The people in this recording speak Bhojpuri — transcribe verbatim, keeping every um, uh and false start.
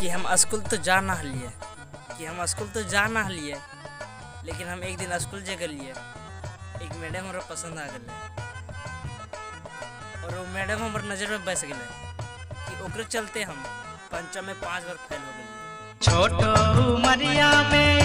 कि हम स्कूल तो जा ना लिए कि हम स्कूल तो जा ना लिए लेकिन हम एक दिन स्कूल जे गलिए, एक मैडम हमरा पसंद आ गए और वो मैडम हमारे नज़र में बस गए कि ओकरे चलते हम पंचम में पाँच बार फेल हो गए। छोटो उमरिया में